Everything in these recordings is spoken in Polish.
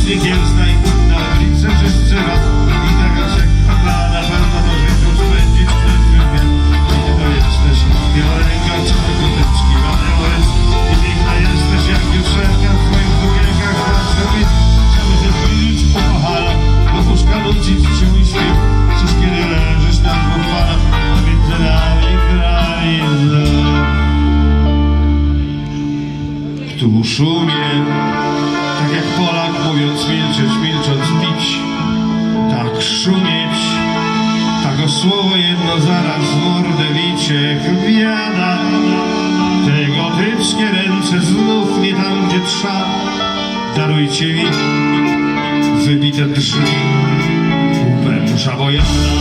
nie kiełzna i nawet liczę, że strzela. I taka czeka na pewno to życiu spędzić przez życie. I ty to jesteś, białoręka, co tylko teczki, aniołec. I piękna jesteś, jak dziewczynka w twoich cukierkach zawsze. Chciałby się zbliżyć po pachalach, do puszka nucić ci mój śpiew. Czyż kiedy leżysz na dwóch falach, między nami granice. Tu szumie, tak jak Polak mówiąc milczeć, milcząc pić. Tak szumieć, tak o słowo jedno zaraz w mordę bicie chwiada. Te gotyczne ręce znów nie tam, gdzie trza. Darujcie mi wybite drzwi, węża bojana.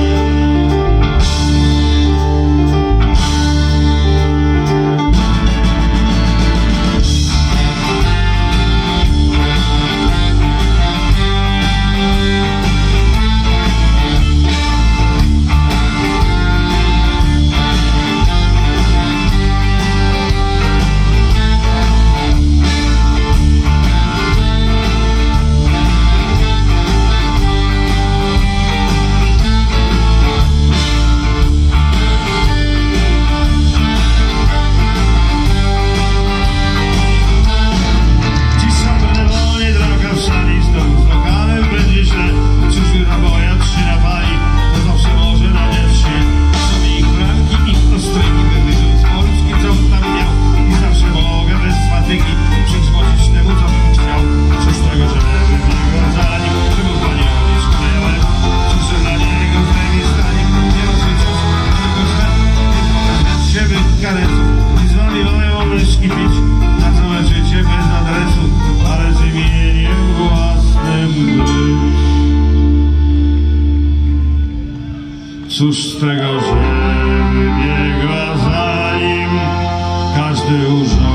I z wami mają myszki pić na całe życie bez adresu, ale z imieniem własnym być. Cóż z tego, że wybiegła za nim każdy urząd.